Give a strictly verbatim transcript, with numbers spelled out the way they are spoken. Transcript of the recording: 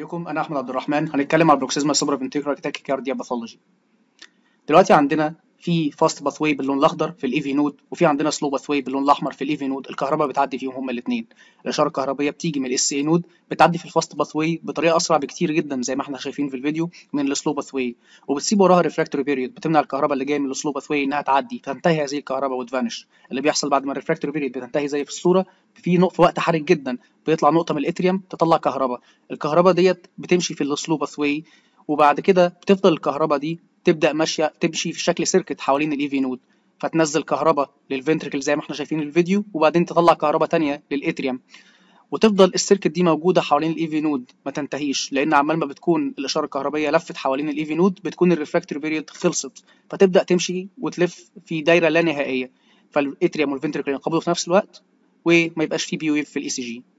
عليكم، انا احمد عبد الرحمن. هنتكلم عن بروكسيزما سوبرا فنتريكولار تاكيكارديا باثولوجي. دلوقتي عندنا في فاست باثواي باللون الاخضر في الاي في نود، وفي عندنا سلو باثواي باللون الاحمر في الاي في نود. الكهرباء بتعدي فيهم هما الاثنين. الاشاره الكهربائيه بتيجي من الاس اي نود، بتعدي في الفاست باثواي بطريقه اسرع بكتير جدا زي ما احنا شايفين في الفيديو من السلو باثواي، وبتسيب وراها ريفراكتوري بيريود بتمنع الكهرباء اللي جايه من السلو باثواي انها تعدي، فتنتهي هذه الكهرباء وتفانش. اللي بيحصل بعد ما الريفراكتوري بيريود بتنتهي زي في الصوره، في نقطه في وقت حرج جدا بيطلع نقطه من الاتريوم تطلع كهرباء. الكهرباء ديت بتمشي في السلو باثواي، وبعد كده بتفضل الكهرباء دي تبدا ماشيه تمشي في شكل سيركت حوالين الاي في نود، فتنزل كهرباء للفنتركل زي ما احنا شايفين في الفيديو، وبعدين تطلع كهرباء تانية للاتريوم. وتفضل السيركت دي موجوده حوالين الاي في نود ما تنتهيش، لان عمال ما بتكون الاشاره الكهربائيه لفت حوالين الاي في نود بتكون الريفراكتوري بيريود خلصت، فتبدا تمشي وتلف في دايره لا نهائيه، فالاتريوم والفنتركل ينقبضوا في نفس الوقت وما يبقاش في بي ويف في الاي سي جي.